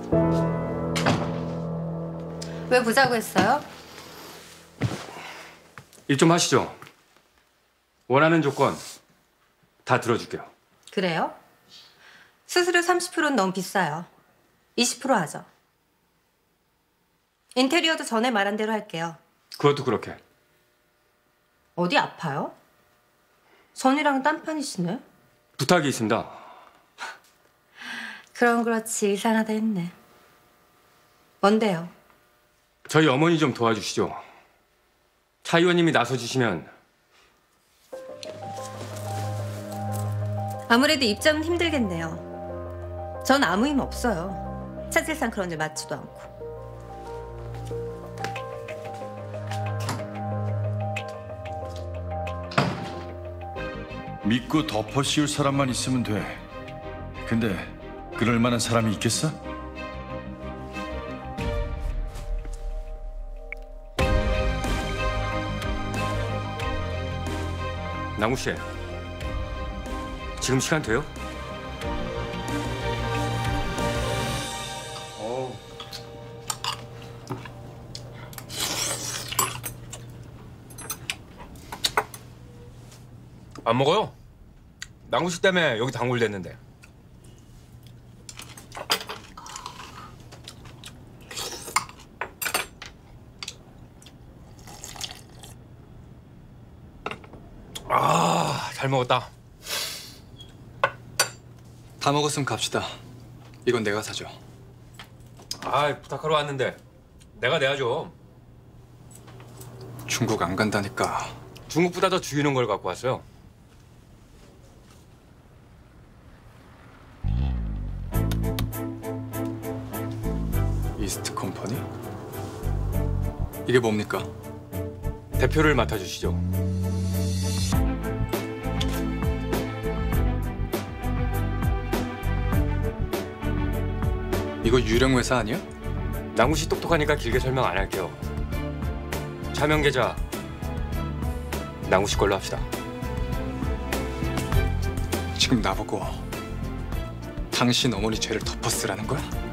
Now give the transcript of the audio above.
왜 보자고 했어요? 일 좀 하시죠. 원하는 조건 다 들어줄게요. 그래요? 수수료 30%는 너무 비싸요. 20% 하죠. 인테리어도 전에 말한 대로 할게요. 그것도 그렇게. 어디 아파요? 전이랑 딴판이시네. 부탁이 있습니다. 그럼 그렇지 이상하다 했네. 뭔데요? 저희 어머니 좀 도와주시죠. 차 의원님이 나서주시면. 아무래도 입장은 힘들겠네요. 전 아무 힘 없어요. 사실상 그런 일 맞지도 않고. 믿고 덮어 씌울 사람만 있으면 돼. 근데 그럴 만한 사람이 있겠어? 남우 씨, 지금 시간 돼요? 안 먹어요. 남구 씨 때문에 여기 단골됐는데. 아, 잘 먹었다. 다 먹었으면 갑시다. 이건 내가 사죠. 아, 부탁하러 왔는데 내가 내야죠. 중국 안 간다니까. 중국보다 더 죽이는 걸 갖고 왔어요. 이스트 컴퍼니? 이게 뭡니까? 대표를 맡아주시죠. 이거 유령 회사 아니야? 남구 씨 똑똑하니까 길게 설명 안 할게요. 차명 계좌 남구 씨 걸로 합시다. 지금 나보고 당신 어머니 죄를 덮어 쓰라는 거야?